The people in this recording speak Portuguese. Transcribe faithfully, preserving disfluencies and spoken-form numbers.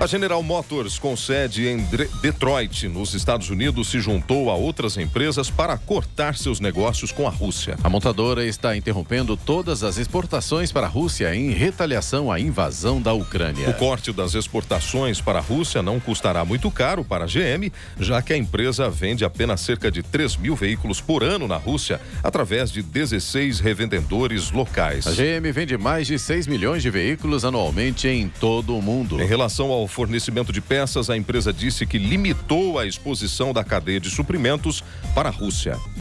General Motors, com sede em Detroit, nos Estados Unidos, se juntou a outras empresas para cortar seus negócios com a Rússia. A montadora está interrompendo todas as exportações para a Rússia em retaliação à invasão da Ucrânia. O corte das exportações para a Rússia não custará muito caro para a G M, já que a empresa vende apenas cerca de três mil veículos por ano na Rússia, através de dezesseis revendedores locais. A G M vende mais de seis milhões de veículos anualmente em todo o mundo. Em relação ao fornecimento de peças, a empresa disse que limitou a exposição da cadeia de suprimentos para a Rússia.